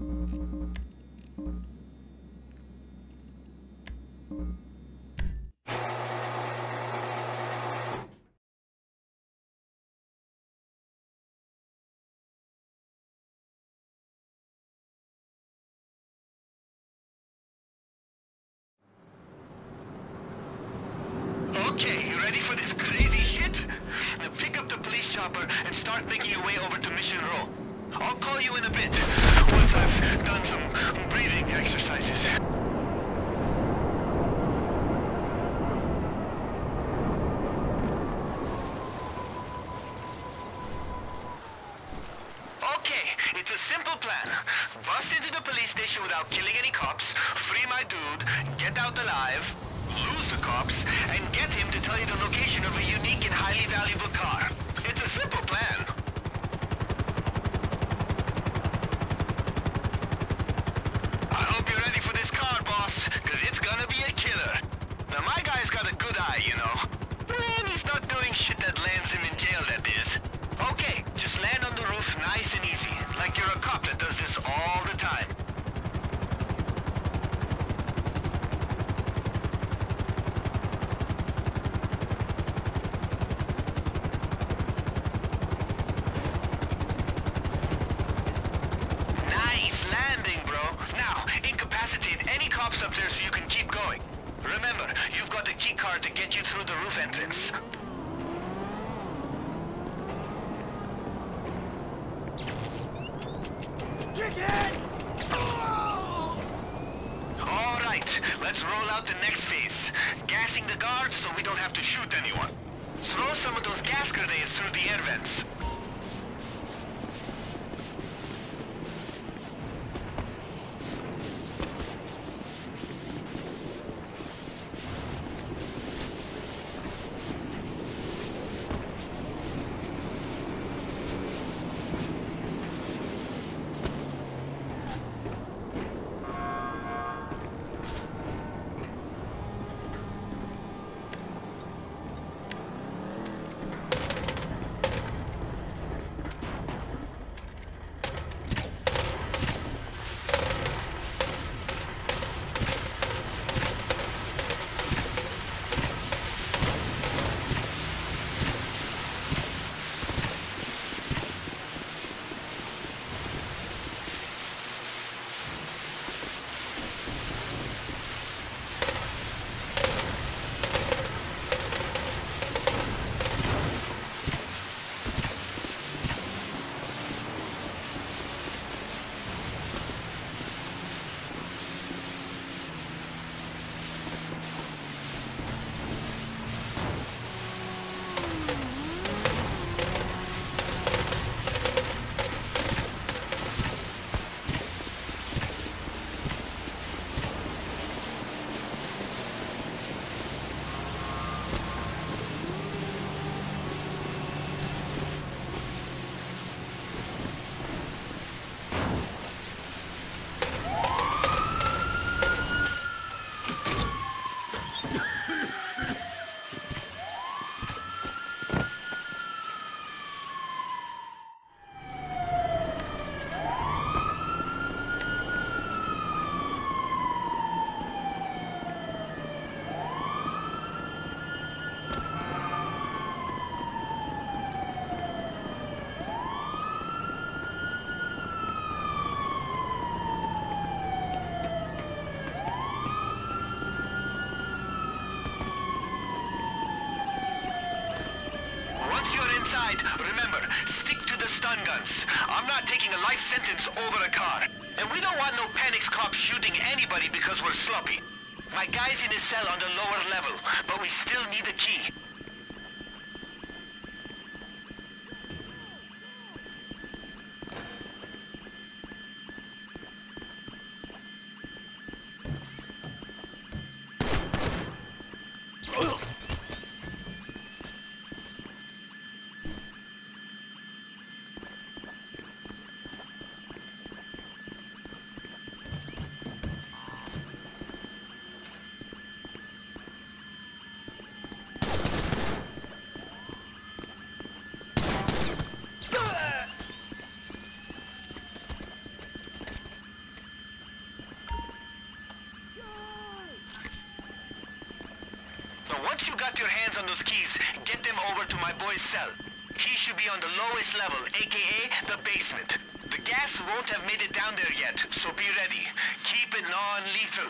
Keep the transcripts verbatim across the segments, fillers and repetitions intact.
Okay, you ready for this crazy shit? Now pick up the police chopper and start making your way over to Mission Row. I'll call you in a bit, once I've done some breathing exercises. Okay, it's a simple plan. Bust into the police station without killing any cops, free my dude, get out alive, lose the cops, and get him to tell you the location of a unique and highly valuable car. It's a simple plan. I hope you're ready for this car, boss, because it's gonna be a killer. Now, my guy's got a good eye, you know. And he's not doing shit that lands him in jail, that is. Okay, just land on the roof nice and easy, like you're a cop that does this all the time. Up there so you can keep going. Remember, you've got the key card to get you through the roof entrance. Kick it! Oh! All right, let's roll out the next phase. Gassing the guards so we don't have to shoot anyone. Throw some of those gas grenades through the air vents. Inside, remember, stick to the stun guns. I'm not taking a life sentence over a car. And we don't want no panics cops shooting anybody because we're sloppy. My guy's in his cell on the lower level, but we still need a key. your hands on those keys, get them over to my boy's cell. He should be on the lowest level, aka the basement. The gas won't have made it down there yet, so be ready. Keep it non-lethal.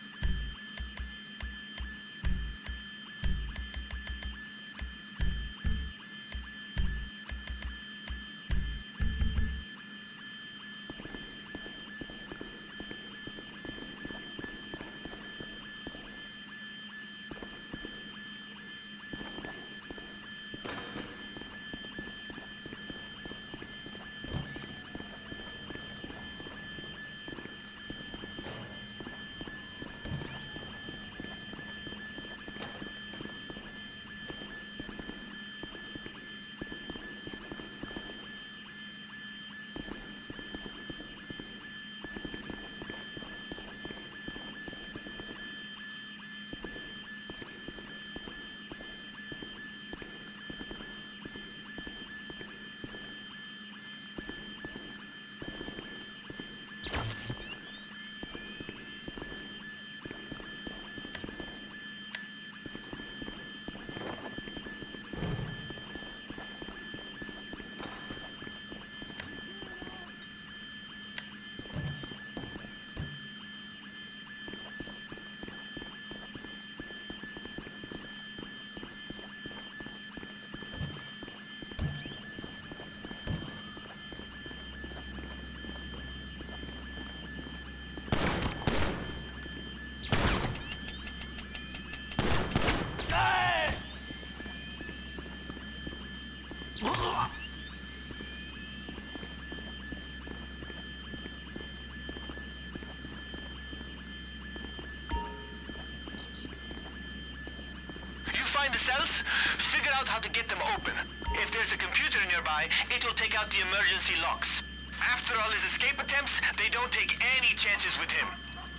Find the cells, figure out how to get them open. If there's a computer nearby, it will take out the emergency locks. After all his escape attempts, they don't take any chances with him.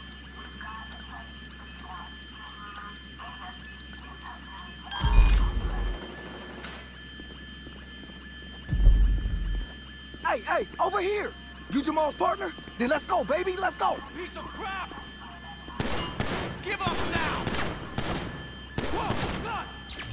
Hey, hey, over here! You Jamal's partner? Then let's go, baby, let's go! Piece of crap! Give up now! Whoa, God!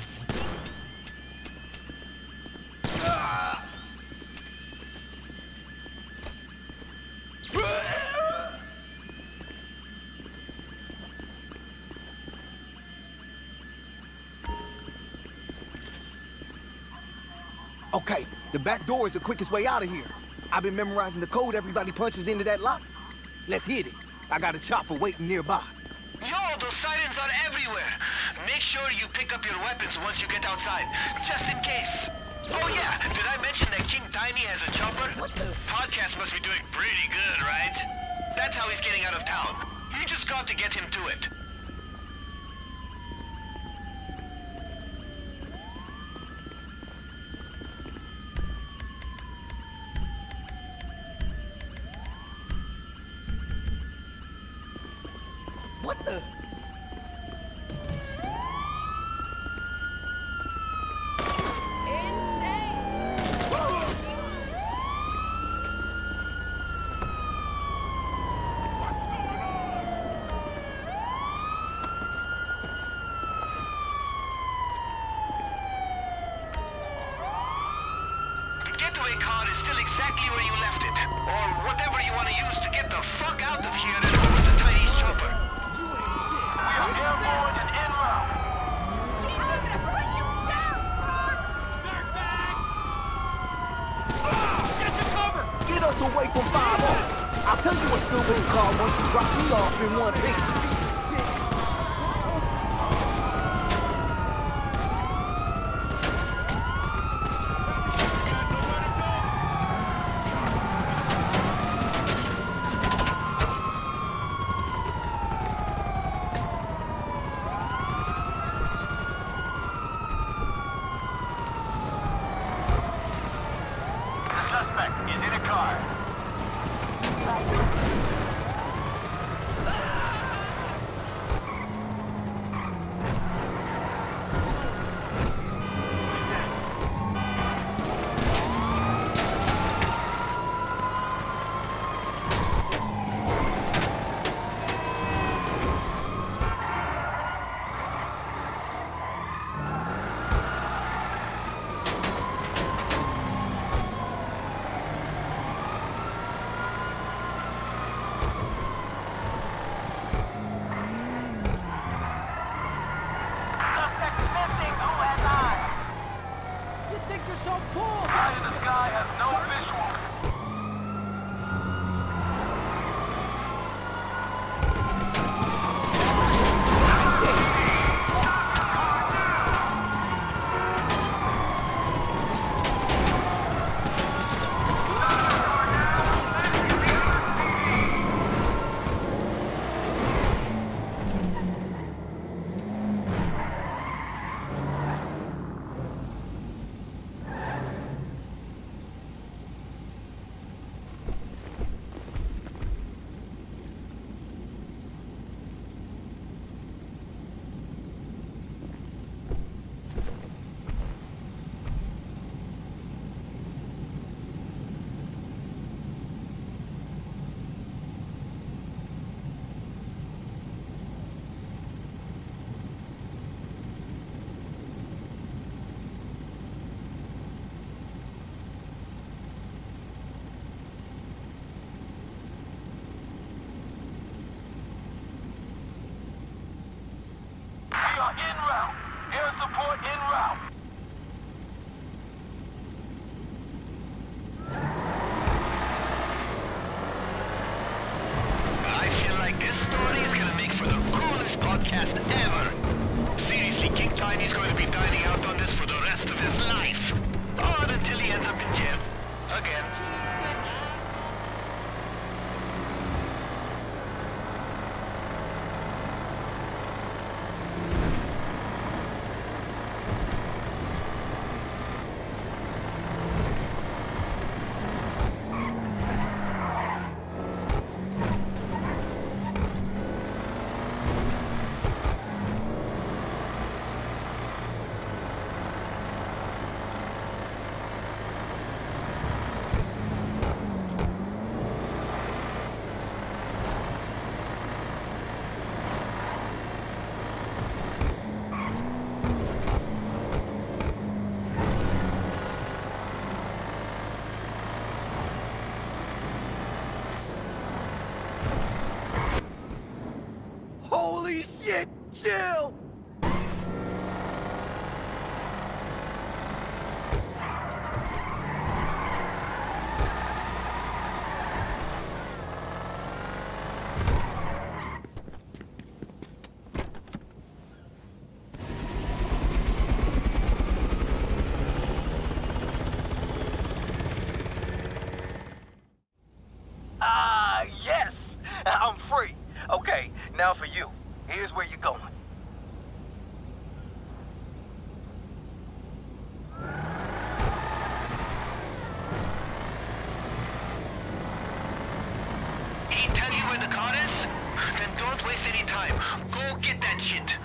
Ah! Okay, the back door is the quickest way out of here. I've been memorizing the code everybody punches into that lock. Let's hit it. I got a chopper waiting nearby. Yo, those sirens are everywhere. Make sure you pick up your weapons once you get outside, just in case. Oh yeah, did I mention that King Tiny has a chopper? What the? Podcast must be doing pretty good, right? That's how he's getting out of town. You just got to get him to it. What the? Car is still exactly where you left it, or whatever you want to use to get the fuck out of here and over to Tiny's chopper. We are airborne and en route. Jesus, put you down, Dirtbag! Ah, get to cover! Get us away from five oh. I'll tell you what's good with the car once you drop me off in one piece. Suspect is in a car. support en route. I feel like this story is gonna make for the coolest podcast ever. Seriously, King Tiny's going to be dining out on this for the rest of his life. Or until he ends up in jail. Again. Holy shit! Chill! Ah, yes! I'm free. Okay, now for you. Here's where you're going. He tell you where the car is? Then don't waste any time. Go get that shit.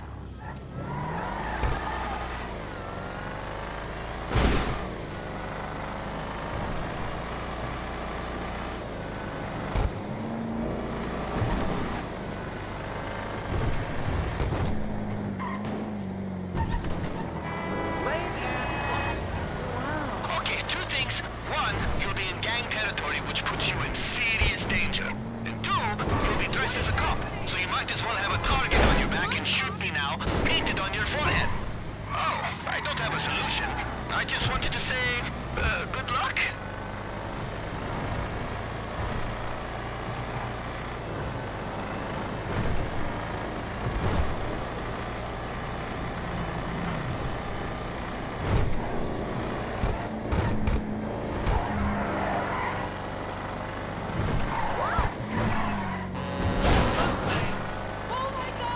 Okay, two things. One, you'll be in gang territory, which puts you in serious danger. And two, you'll be dressed as a cop, so you might as well have a target on your back and shoot me now, painted on your forehead. Oh, I don't have a solution. I just wanted to say, uh, good luck. Oh my god!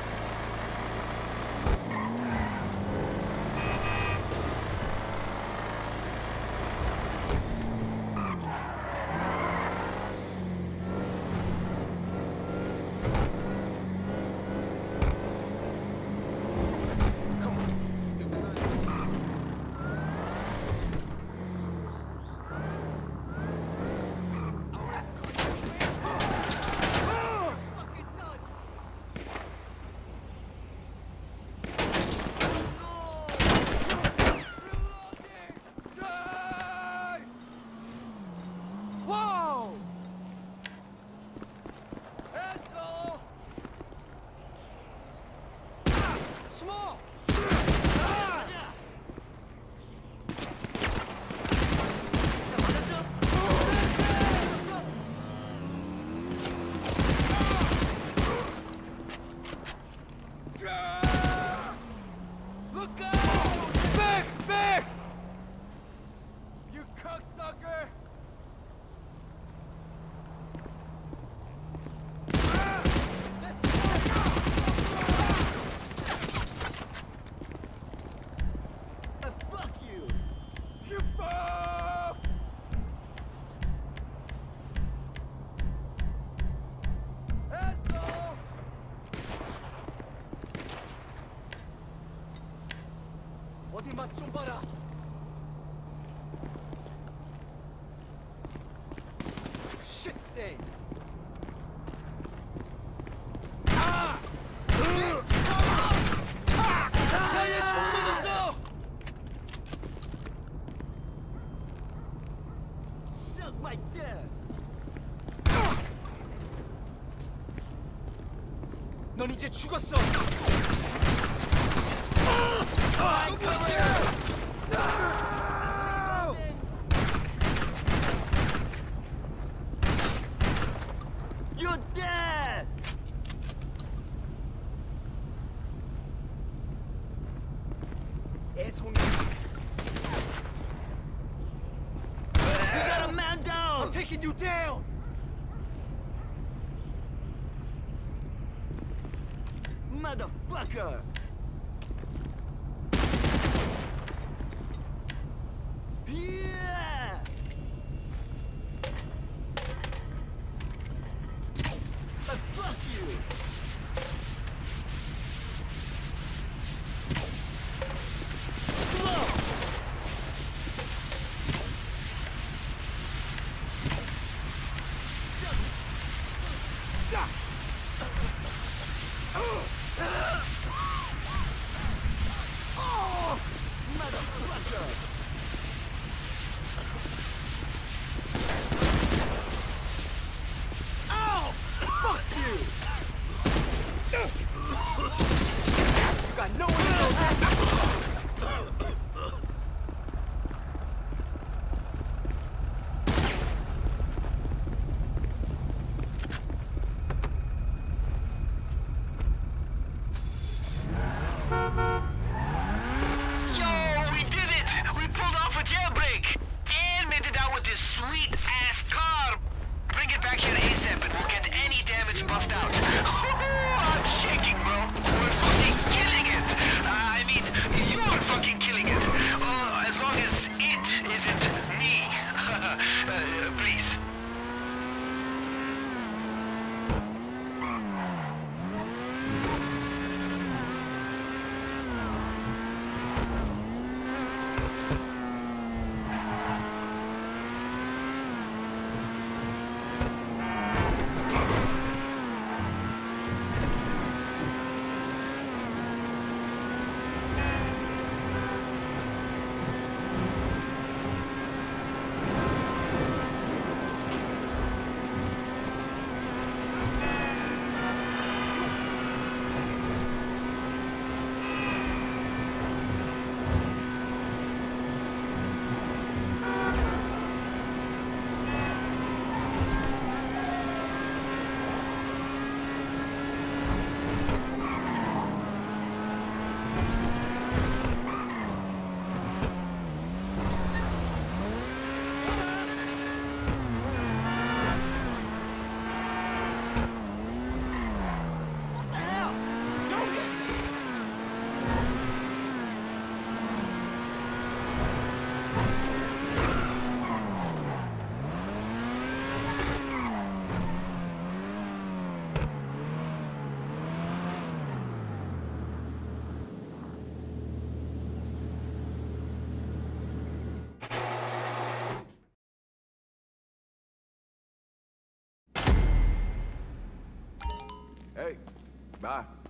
Whoa! Asshole! Small! Look out! Back! Back! You cocksucker! Fuck you! You fuck! Asshole! 어디 맛 좀 봐라! Shit stain! 아! 야, 얘 총 맞았어! Shit like that! 넌 이제 죽었어! I cover you! No! You're dead! Es un... We got a man down! I'm taking you down! Motherfucker! Yeah! Uh, fuck you! Slow! Oh! Motherfucker! Ow! Fuck you! You got no one Yo, we did it! We pulled off a jailbreak! And made it out with this sweet-ass car! Bring it back here ASAP and we'll get any damage buffed out. I'm shaking, bro! We're fucking killing it! Uh, I mean, you're fucking killing it! Uh, as long as it isn't me. uh, please. Hey, bye.